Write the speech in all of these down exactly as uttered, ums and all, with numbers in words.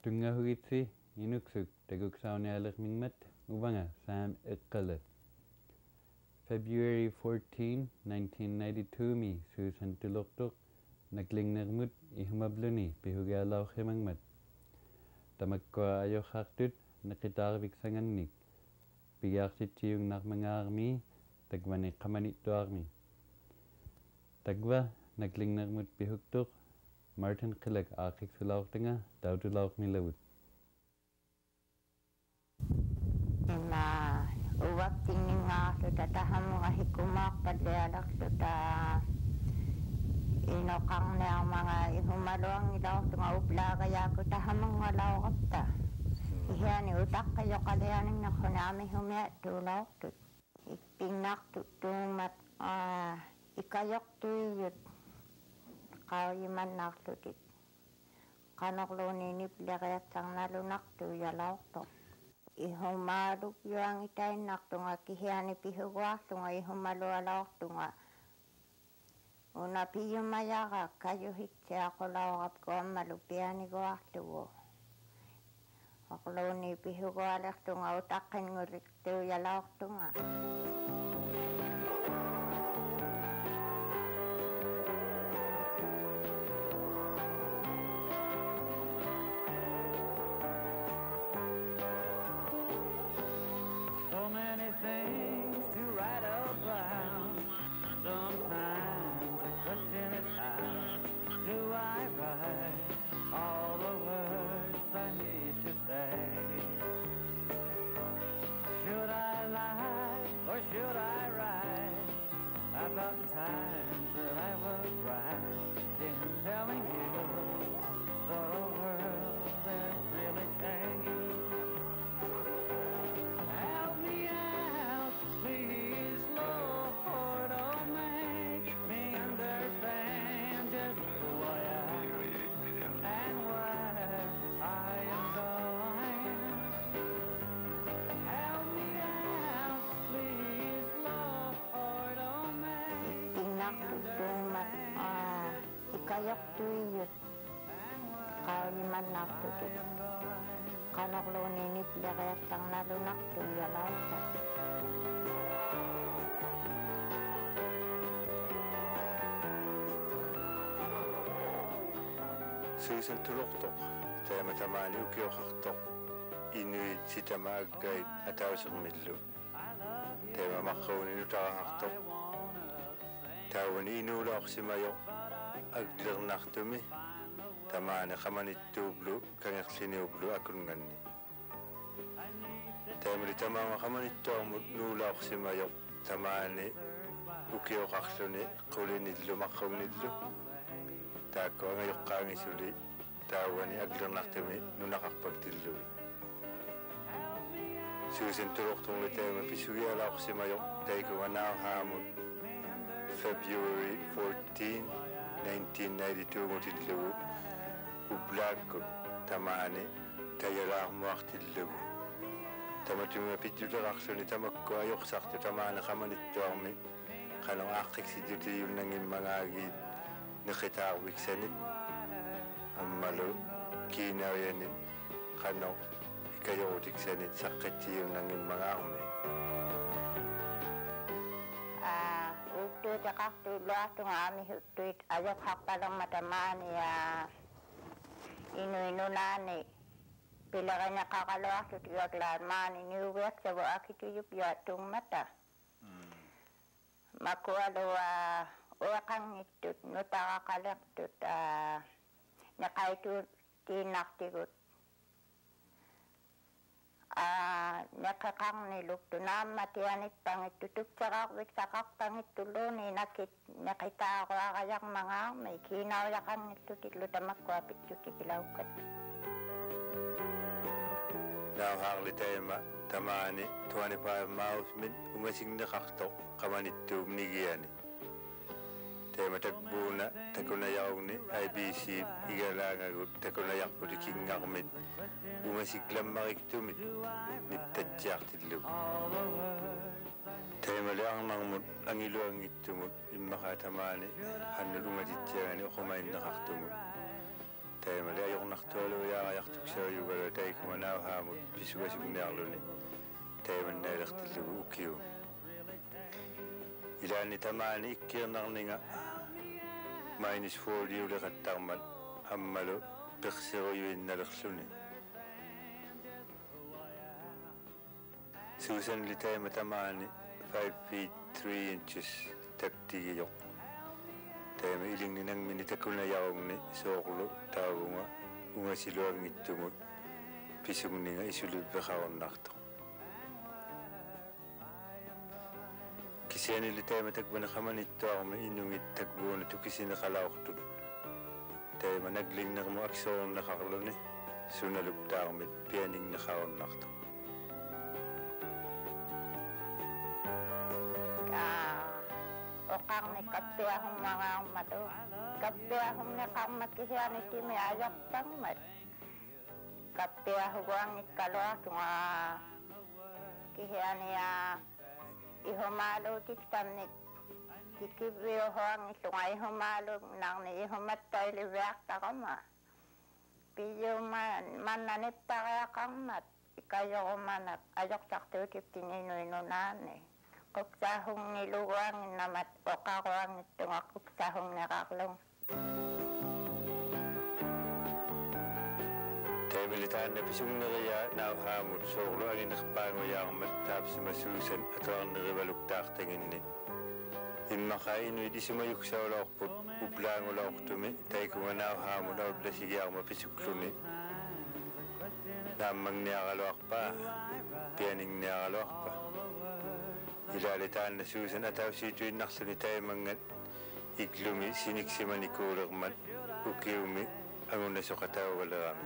Tungahuitsi inuksuk taguksaunealermingmat uvanga Sam Eqqala. February fourteenth, nineteen ninety-two mi Susan Tuloktok naglingnermut ihmabluni pihugalaukhimangmat. Tamakwa ayohartut nakitarvik sangannik. Pigartitiung narmangarmi tagwani qamanittuarmi. Tagwa naglingnermut pihuktok Martin Qilak aaqiksulauqtanga tautulauqmilawut. Ima uwaktinningaarlu tatahamunga hikumaaqpallialaqluta inoqarniarmanga ihumaluangilauqtunga uplaagayaku tahamungalauqapta. Ihiani utaqqayoqalianinnerhunaami humia tuulauqtut. Ikpinnaartut tuumat ikayoqtuiyut qauyimannaarlutit. Qanorluuni nipleriatsarnalunartuuyalauqtoq. Ihumaaluk yuangitainnartunga kihiani pihuguartunga ihumalualauqtunga. Una piyumayaqa kayuhitsiaqulauqap kuammalu pianiguarlugu. Orluuni pihugualertunga utaqqinngulirtuuyalauqtunga. About the times that I was right in telling you the world has really changed. Help me out, please, Lord, oh, make me understand just who I am and where I am going. Help me out, please, Lord, oh, Tuumat ikayoqtuiyut qauyimannaartutit qanorluuni nipleriatsarnalunartuuyalauqtoq. Susan Tuloktok taama tamaani ukioqartoq inuit sitamaaggaит atausermillu taama maqqauninu taraqartoq taawani inuulaorsimayo aglernartumi tamaani qamanittuublu kangerliniublu akunganni taamali tamaama qamanittuarmut nuulaorsimayo tamaani ukioqarluni qulinillu maqqaunillu taakko angayoqqaangisuli taawani aglernartumi nunaqarpaktillugi Susan Tuloktunga taama pisugialaorsimayo taikuganaahaamut February fourteenth, nineteen ninety-two ngutillugu uplaakku tamaani tayalaarmuartillugu tamatunga pittulerarluni tamakku ajoqsartu tamaani qamanittuarmi qano aaqqiksidutiunnangimmangaagit niqitaarviksanit ammalu kiinarianit qano ikajorutiksanit saqqittiunnangimmangaarmi Uttuutaqartuulluartunga aamihuttuit ajoqharpalermatamaani ja inuinunaani pilerineqaqaluartut iuaklaamaani niugiaksavu akituyup yuattummata makualua ueqangittut nutaraqalertut neqaituutiinnartigut neqeqarniluktu naammatianitpangittutukserarvik saqarpangittulluuni nakit neqitaaruaqayarmangaarmi kiinaujaqanngillutillu tamakkuapitsutikilaukat Nauhaarli taima tamaani twenty-five miles min umasigneqartoq qamanittuumnigiani taima takbuuna takunayaugni I B C igalaangagut takunajarpuli kingarmit umasiklammariktumit nittatsiartilluk taimali arnarmut angiluangittumut immaqatamaani hannulungatitsiagani oqumainneqartumut taimali ajornartualuyaaqajartuksauyu nauhaamut pisugasugniarluni taimannailaqtillugu ukiu ilaani tamaani ikkiernarninga minus four-liuleqattarmat ammalu persirujuinnalerluni Susan litaima tamaani five feet three inches taktigijoq taima ilingninangmini takunayaungni soorlu taavunga ungasiluangittumut pisungninga isulubbeqaornartoq kisiani litaima takbana qamanittuarmi innungit takbuuna tukisineqalaortut taima naglingnermu aksoornaqarluni sunaluptaarmit pianingneqaornartoq Okang ni kaptua hong mga umado. Kaptua hong nakang makisiyan iti may ayak pangmat. Kaptua huwang ikalwa tunga kisiyan niya ihumalo tiktam ni kikibiyo huwang itunga ihumalo nang ni ihumatay liwak takama. Piyo man mananip pa kaya kang mat. Ikayo kumanak ayok sakto tiptininoy-nunane. Kuksahong niluwang namat o kakuwang itong kuksahong nakaklong. Tayo militaan na pisong nariya na hamot solo ang inakpango yang matap si masusan at ang naribaluktak tingin ni. Inmakain mo di sumayuk sa ulokpot, uplang uloktumi, tayo kung anaw hamot na uplasigi ang mapisukluni. Namang niyakalwak pa, pianing niyakalwak pa. Ilalitaan na Susan at ako si Joy naksan tayo mga iglumi siniksiman ni Kuragman ukiumi ang una sa katawa walami.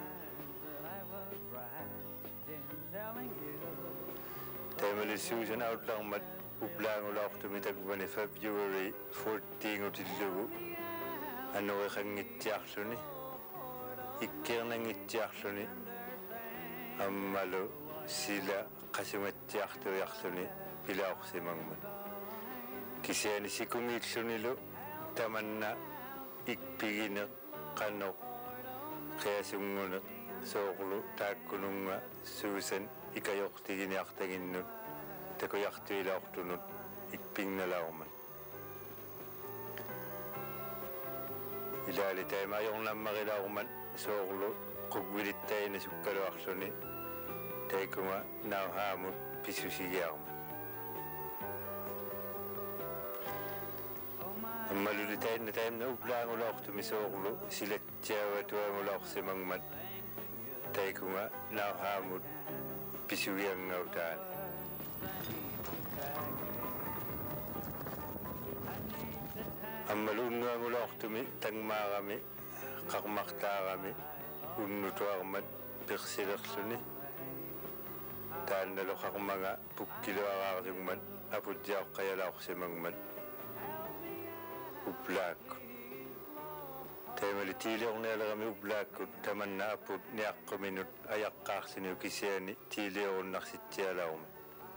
Tayo mali Susan out lang mat uplang ulak tumitagwa ni February fourteenth o tilugo ano ka kang ngitiaklo ni ikir na ngitiaklo ni ang malo sila kasi matiakto yaklo ni Pilaok si Mangman. Kisiyani si kumikso nilo, taman na ikpiginak kanok, kaya sungunak, soklo, takunong nga, Susan, ikayok tiginiak tagin nun, takuyak tuilaok tunod, ikping na lauman. Ilali tayo mayong lang makilauman, soklo, kugwilit tayo na sukalawak suni, tayo ko nga, nauhamot, pisusigyaman. Malulitayin na tayo na uplang ulok tumisoklo, sila tiyawa tuwang ulok si Mangman. Tayo ko nga, nauhamot, pisuyang ngautaan. Ang malungang ulok tumi, tangma kami, kakmakta kami, unutuarmat, persilaklo ni. Taan nalokak mga pukilo akakasungman, apudyak kaya lak si Mangman. Ublak. Tayo malitili akong nila kami ublak ko taman na apod niyak kuminut ayak kaksin yung kisiyani tili akong naksitiyala akong.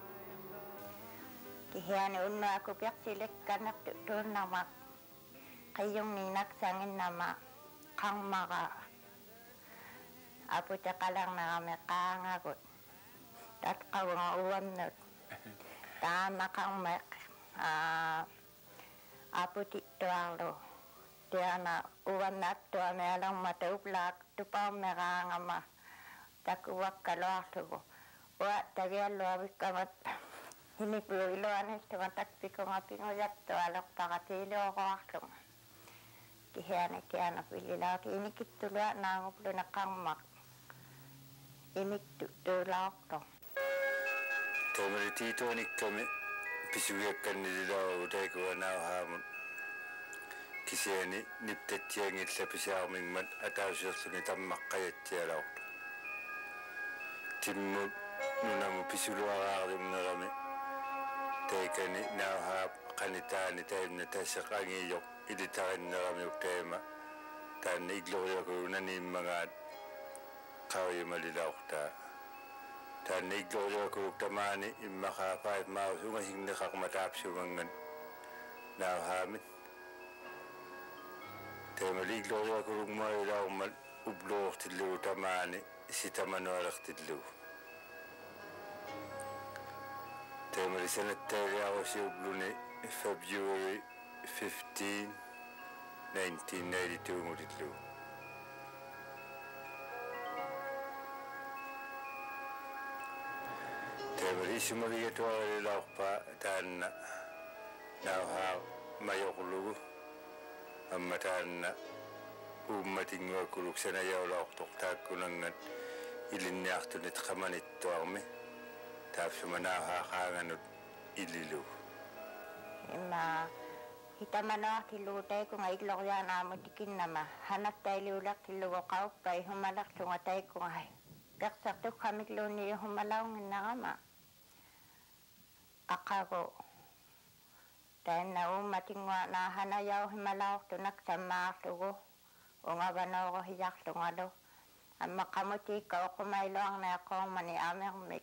Kisiyani unna ako piyak silik kanak doon namak. Kayong ninak sangin nama kang maka. Apo tsaka lang na kami kangagot. Tat kawang uwan nut. Tama kang mek. Ah... Apo titualo, dia na uwan na tua melang matuplak tupaw merang ama takuwak kalwak tubo. Wa tagiya luwabik kamat hiniplo iluan ito matakpi ko nga pingoyak tualok pakatilo ko aklong. Kihana kihana pilila ki inikit tulwa na nguplo na kangmak. Inik tulak to. Kamari tito anik kami. Pisuyakan nila uday ko na hamon. Kisiyani niptet yangit sa pisyaaming man at asya sunitam makayat siya raw. Timmo nuna mo pisuluakarim na kami. Teka ni nahap kanita ni tayo na tasak ang iyok. Iditakan na kami yung tema. Tan igloya ko na ni mga kaway malilaw ta. Tan igloya ko tamani imakapait maus ungasing nakakamatapsyo mga nahamit. Tayo maligloya ko rung malilaw ubluortillugu tamaani sitamanualertillugu taimali sanattailiarusi ubluni February fifteenth nineteen ninety-two ngulillugu taimali isumagigatuaralilaorpa taanna nauhaa majoqlugu amma taanna uummatinguakuluk sanajaulaortoq taakkunangan ilinniartunit qamanittuarmi taapsumanauhaa qaanganut ililugu Ima hitamanaartillugu taikunga iglorianaamutikinnama hanattailiulaqtillugu qauppai humalaqlunga taikunga peqsartukkamikluuni humalaunginnarama aqagu tainna uummatinguana hanajau himalaortunak sammaarlugu ungavanoorohiyarlungalu amma qamutikka oqumailuarniaqormani amermik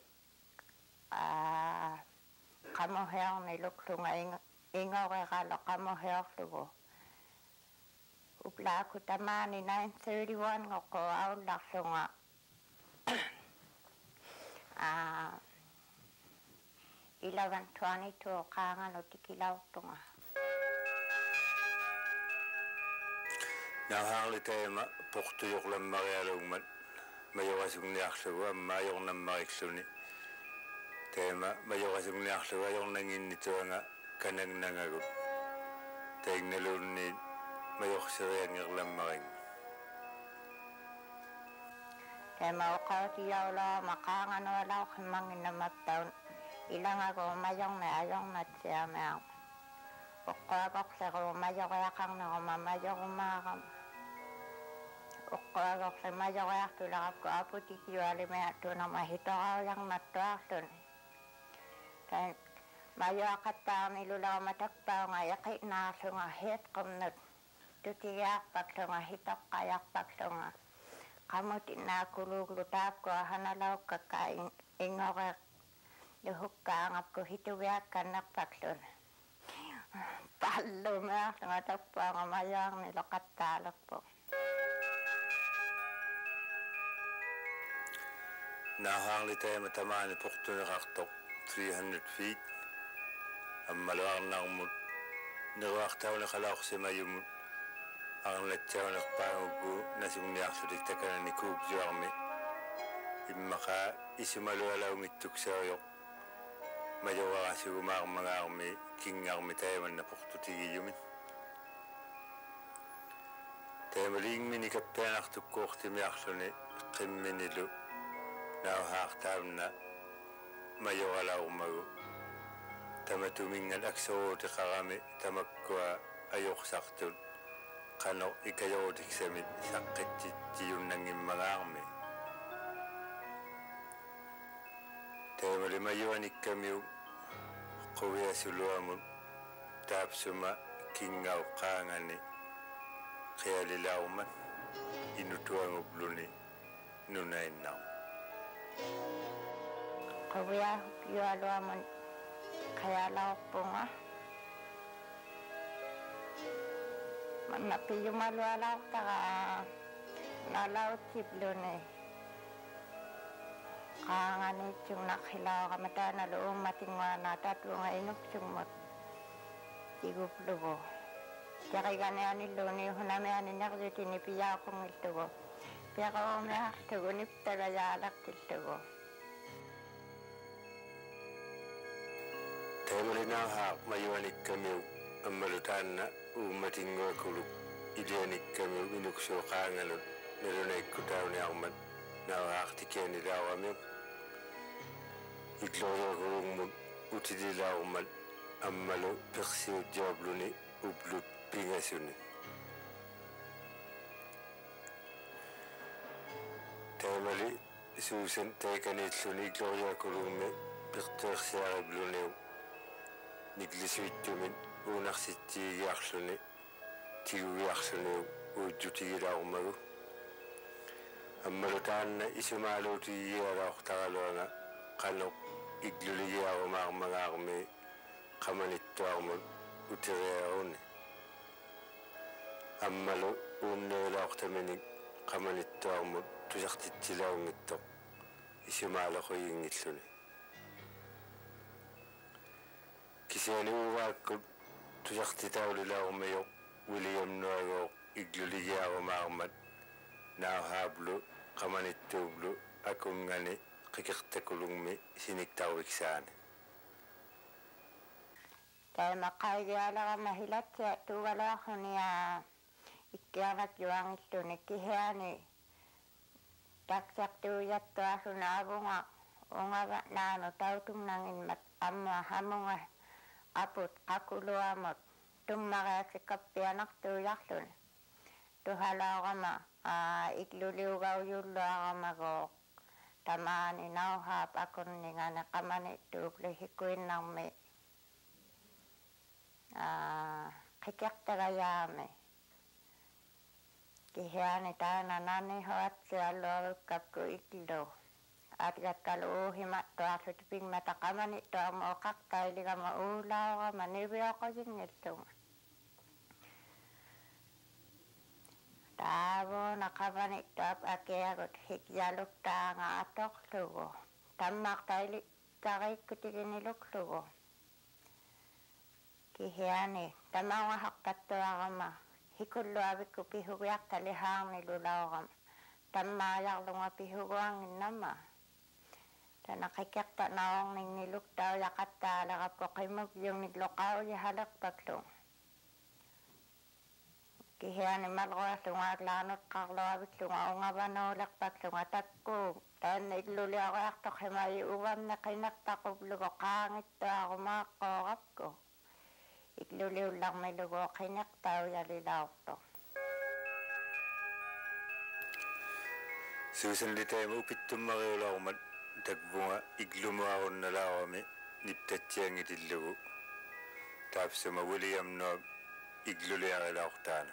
qamuheorni luklunga ingoreralo qamuheorlugu uplaaku tamaani nine thirty-one ngoqo aullarlunga eleven twenty-two qaanganutikilaortunga nauhaarli taima portuyorlammarialuugmat majorasugniarlugu amma ajornammariksluni taima majorasugniarlugu ajornanginnituanga kanagnangagut taignaluunni majorseriangerlammaring taima oqautiyaulaa maqaanganualauqimmanginnamattaun ilangagu majorne ajornatsiamea oqqaaqorleru majoriaqarneruma majorumaaram oqqaaqorle majoriartularaqku aputikiualimeattuunama hitoraujarnattuarluni tain majoaqattaarnilularama takpaunga yaqi'naarlunga hietqumnut tutigiarpaklunga hitoqqajarpaklunga qamutinnaakuluuglu taakkua hanalaukkakka ingoreq luhukkaangapku hitugiakkannerpaklun pallumearlunga takpaunga majoarniloqattaalerpu nauhaarli taima tamaani portuneqartoq three hundred feet ammaluarnarmut niruartauniqalaorsimayumut arnatsauniqpaanguku nasugniarlutik takanani kuupjuarmi immaqa isumalualaungittuksaoyoq majorarasigumaarmagaarmi kingaarmi taimanna portutigiyumit taimaliingmini kappianartukkuortimiarluni qimminilu nauhaartaamna majoralaurmagu tamatumingan aksoruutiqarami tamakkua ajorsartut qano ikajorutiksamit saqqittittiyunnangimmagaarmi taimali majuanikkamiu quviasuluamut taapsuma kingau qaangani qialilauman inutuangupluni nunainnau quvia yualuamun qayalaorpunga mannapiyumalualaortaqa nalautsipluni qaanganitsugnaqhilaoqamataanalu uummatinguana tatuunga inuksugmut tiguplugu taqiganianilluuni hunamianinerjutini piyaaqungillugu piaqaumiarlugu niptagajaalaqtillugu taimalinauhaaq majuanikkamiu ammalutaanna uummatinguakuluk ilianikkamiu inuksuuqaangalut nalunaikkutauniarmat nauhaaqtikianilauamiu itloriakurungmut utililaurmat ammalu persiutjaabluni uplut pingasuni taimali suusan taikaniilluni itloriakurungmi pirtuersiaribluniu niklisuittumin uunarsitsiigiarluni tigugiarluni uujjutigilaurmagu ammalutaanna isumaaluutigialaortaraluanga qanoq igluligiarumaarmagaarmi qamanittuarmut uteriaruni ammalu uunneulaortaminik qamanittuarmut tusartitsilaungittoq isumaaloquyingilluni kisiani uvaakkut tusartitaulilaarumayoq William Nuago igluligiarumaarmat naahaablu qamanittuublu akungani qikertakulungmi siniktaruiksaani Taima qaigialarama hilatsia tuvalaahunia ikkianat juangilluni kihiani taksartuujattuarlunaavunga ungava naanu tautungnanginmat amma hamunga aput qakuluamut tummariaksikappianartuujarluni tuhalaarama aa ikluliugaujulluaramago tamaani nauhaap akunningane qamani tuuplihikuinnarmi aa qikertagayaami kihiani taana nani hoatsialluarukkapku iklu atgakkalu uuhima tuarlut pingmata qamani tuarmu oqaqqailigama uulaarama nivioqojingillunga taavuna qamani tuap akiagut hikjaluktaanga atoqlugu tammaqtaili tariikkutiginiluklugu kihiani tamaungahaqtattuarama hikulluavikku pihugiartalihaarnilulaurama tammaajarlunga pihuguanginnama tana qikerta naorningniluktaujaqattaalerappo qimukyungniloqaulihalerpaklu kihiani malruarlungaatlaanut qarluaviklunga ungavanuulerpaklunga takkuu taanna illuliaruartoq himayi uvamne qinertaquplugo qaangittuarumaaqquurapku ikluliullarmilugo qinertaujalilauartoq Susan litaimu upittummariulaarumat takvunga iglumuarunnalaarami niptatsiangitillugu taapsuma William Nuag igluliarilaortaana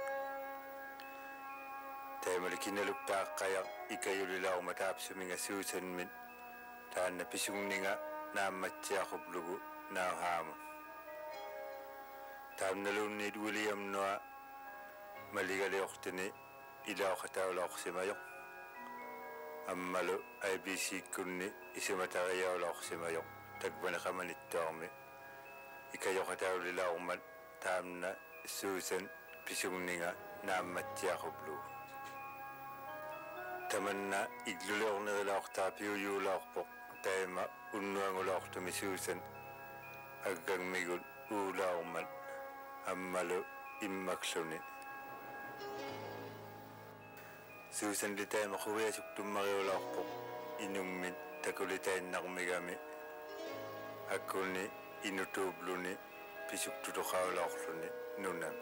taimalikinaluktaaqaya ikayulilaaruma taapsuminga Susanmin taanna pisungninga naammatsiaquplugu naahaamu taamnaluunniit William Nuag maligaliortini ilaoqataulaorsimayoq ammalu I B C kunni isimatariyaulaorsimayoq takvani qamanittuarmi ikayoqataulilaarumat taamna Susan pisungninga naammatsiaquplu tamanna igluleornerilaortaapiuyuulaorpoq taima unnuangulaortumi Susan aggangmigut uulaarmat ammalu immakluni Susan litaima quviasuktummariulaorpoq inungmit takulitainnarmigami akkunni inutuubluni pisuktutoqaulaorluni nunami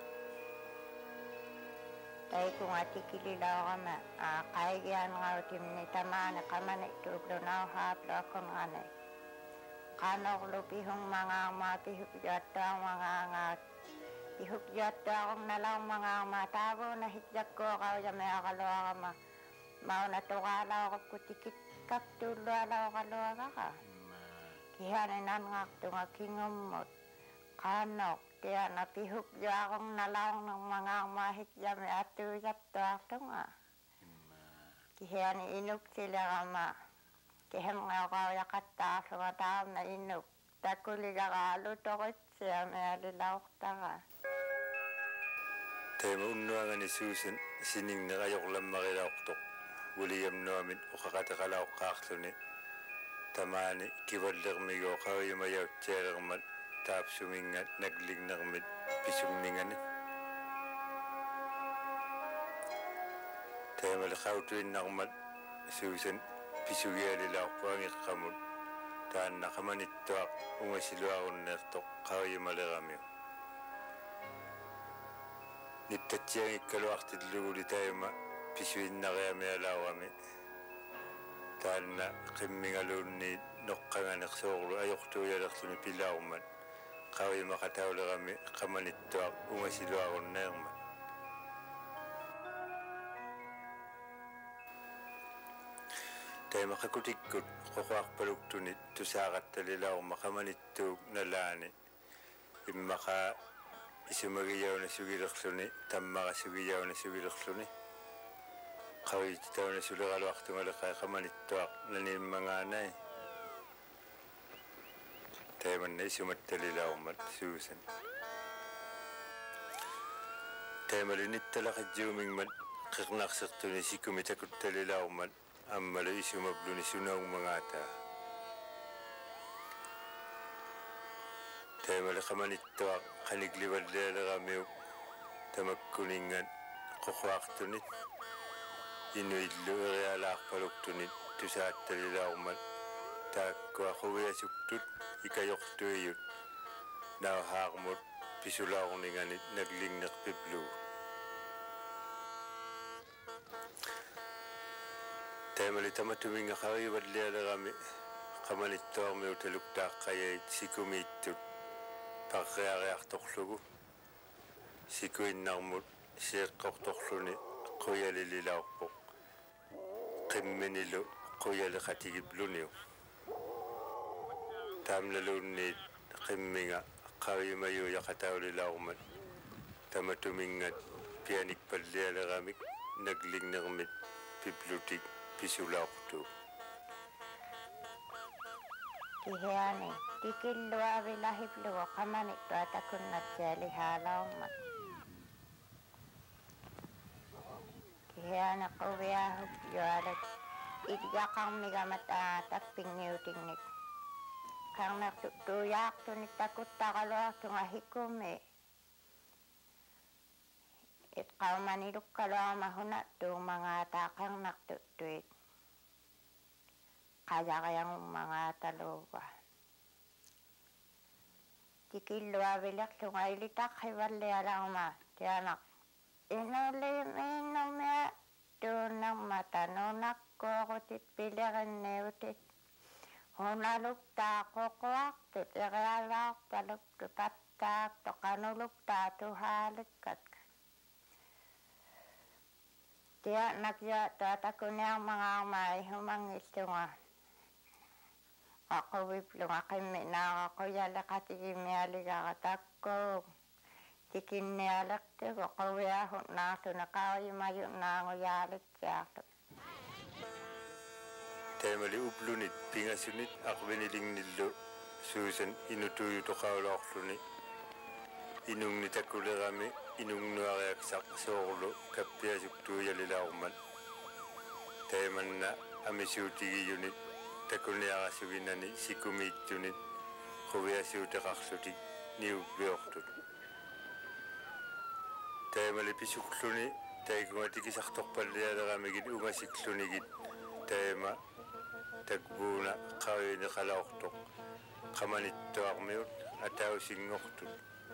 taikunga tikililaorama aa qaigianrautimni tamaani qamani tuuplunauhaapluakkunngani qanorlu pihungmangaarmaa pihukjuattuarmangaangaat pihukjuattuarungnalaarmangaarmaa taavuuna hikjakkuoqaujami aqaluarama mauna tuqaalaorupku tikikkaptuullualaoqaluagaqa kihani nanngaqtunga kingummut qaanoq tiana pihukjuarungnalaarnermangaarmaa hikjami attuujattuarlunga kihani inuksilerama kihemngeoqaujaqattaarlunga taarna inuk takuligaraalu toqitsiami alilaortara taima unnuangani Susan siningnerajorlammarilaortoq William Nuamit uqaqataqalaoqqaarluni tamaani kivallermigo qauyumayautsialermat taapsumingat naklignermit pisunningani taimali qautuinnarmat Susan pisugialilaorpuangiqqamut taanna qamanittuaq ungasiluarunneertoq qauyumaleramiu niptatsiangikkaluartillugu taima pisuinnariamialaarami taanna qimmingaluunni noqqanganersoorlu ajortuujalerluni pilaarmat qauyumaqataulerami qamanittuaq ungasiluarunneermat taima qakutikkut qoquarpaluktunit tusaaqattalilaarma qamanittuuk nalaani immaqa isumagiyauna sugilerluni tammaqa sugiyauna sugilerluni Kawit tahu na sudah kalau waktu malah kayak kaman itu nani menganai. Tapi mana cuma terlilau mat Susan. Tapi mana ini telah kejuming mat kernak serta ni si kami takut terlilau mat amal isu mabluni sunang mengata. Tapi mana kaman itu kanik libat dia ramai tamak kuningan kok waktu ni. Inu idlu realak paluk tunit tu saat terlilau mat tak aku ya suktut ikayok tuyut na hakmut pisulau dengan nagling nak piblu temali tamatuming akari badlia rami kamalit torme uteluk tak kaya sikumitut pakreareak toklugu sikuin narmut sirkok tokluni koyali lilaukpok qimminilo koyali khatigibluниu tamlalunni qimminga qawimayu yaqataulilaumat tamatumingat pianik pallialaramik naglingnermit piplutik pisulauqtu Kihani tikillua vilahibluwa qamanik tuatakunnat jalihalaummat Kihani qawiyahuk yualat idgaqang migamata tappingiutingnik kang naktuyak tunit takut takalo tunga hikume it kaumaniluk kalo mahuna tu mga takang naktutuit kaya kayang mga taluwa tikilwa bilak tunga ilitak hiwali alang ma tiyanak inulim inumya tunang matanunak ko kutit pilihan neutit Honaluk ta kokoak tu teralak taluk tu patak tu kanuluk ta tu halikat. Dia nak ya ta takunya mga may humangis tunga. Ako wiplung akimi na ako yalak at ikimialiga katakko. Tikinialak tu ako wiyahot na tu nakaway mayo na ako yalik siya. Temali uplunit pingasunit akbeniling nillo Susan inutuyu to kaulaqluni inung nitakulerami inung nuareaksak soorlu kappiasuktu yalilauman temanna amisuutigi unit takulniarasuginani sikumiittunit quviasuutaqarluti niubbiortut temali pisukluni taikungatikisartorpallialeramigit ungasiklunigit tema takbuna qawini qalawqtuq qamanittuarmiut atausinngortut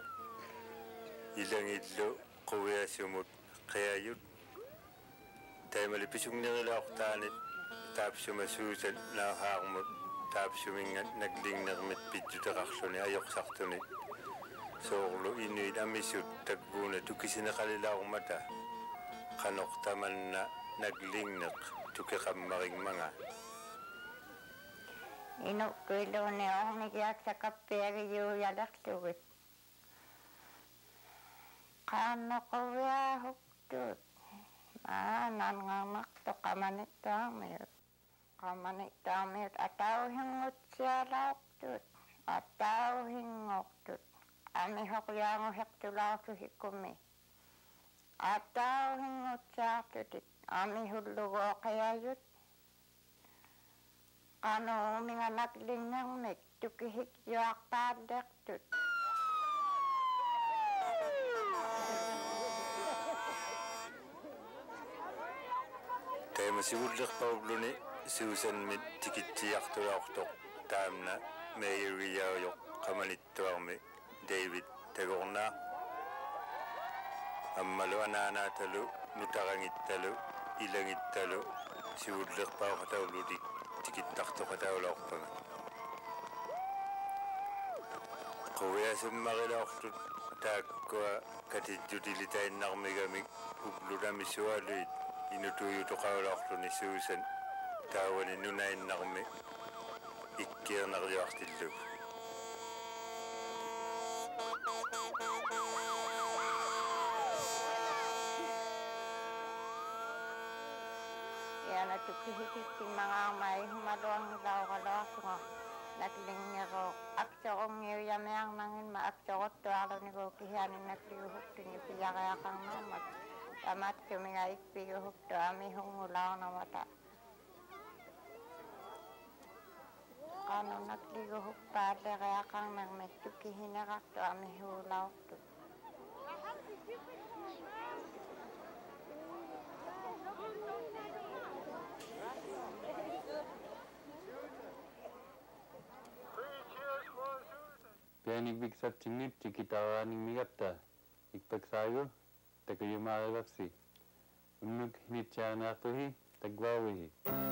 ilangillu quviasumut qiyayut taimali pisungnirilaqtaanit taapsuma Susan naahaarmut taapsumingat naglingnermit pitjutaqarluni ayoqsartunit soorlu inuit amisut takbuna tukisineqalilaarmata qanoqtamanna naglingneq tukiqammaring manga Inu kuilo ni oh nikiak sa kaperi yu yalak suwit. Kano kawiyahuk tut. Maanan ngamak to kamanit tamit. Kamanit tamit ataw hingot siya lauk tut. Ataw hingok tut. Ami hok yango hek tulaw su hikumi. Ataw hingot siya tutit. Ami hulugo kaya yut. Ano mga naglingang mek tukihik yuak padak tut. Tayo masiwulik paubluni Susan mit tikitiyak tulaktok tamna mayriyawyok kamanittuarmi David tagorna ammalu ananatalu nutarangittalu ilangittalu siwulik paukatawludik tikittarto qataulaqpanga quviasummarilaqtut taakkua katijjutilitainarmigamik ublunamisualuit inutuyutoqaulaqluni Susan taawani nunainnarmi ikkiernariuartillugu kihititti mga may humaluang ilaw kalasunga. Naglingero aksorong ngiya mayang nangin maaksorot tualo ni ko kihanin naglihuk tingi piyakaya kang namat. Tamat kuminga ikpiyuhuk to ami hungulaw na mata. Kano naglihuk pala kaya kang nang medtukihinakak to ami hulaw to. Pianig bigsat tingit tikitawaning migapta. Ikpagsayo, takayumaragapsi. Unug hinityanatuhi, tagwawihi.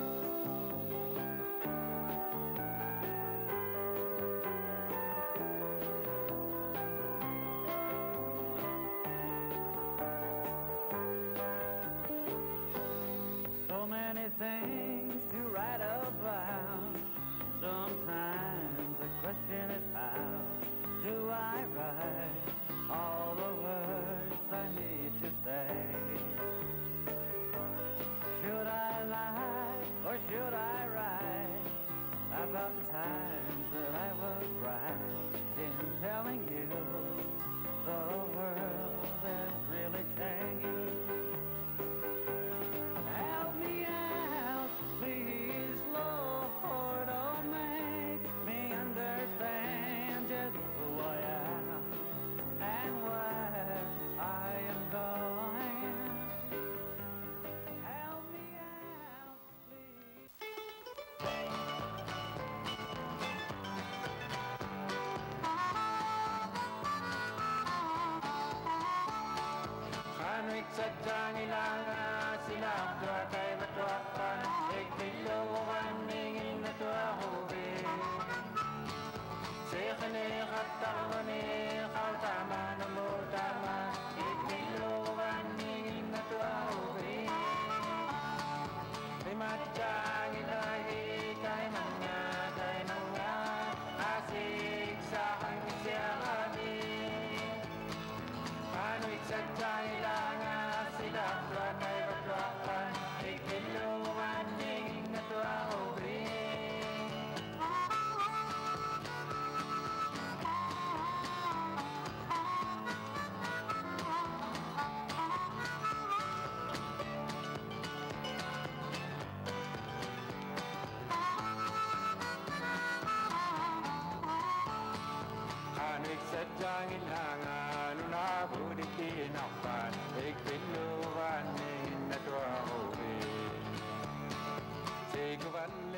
So many things to write about. Sometimes the question is how do I write all the words I need to say? Should I lie or should I write about the times that I was right in telling you the world has really changed? Help me out, please, Lord, oh, make me understand just who I am and where I am going. Help me out, please. Hanwik sa Jangilangan sila tua kay matuapan ikbiluwan mingin na tua hubi Sekhane khatamane khautama namo tama ikbiluwan mingin na tua hubi Limat Jangilahi kay mga kay mga asik sa kangisiyani Hanwik sa Jangilangan sila tua kay matuapan ikbiluwan mingin na tua hubi Hanwik sa Jangilangan unabudi kinapan ikbiluwan mingin na tua hubi Seguban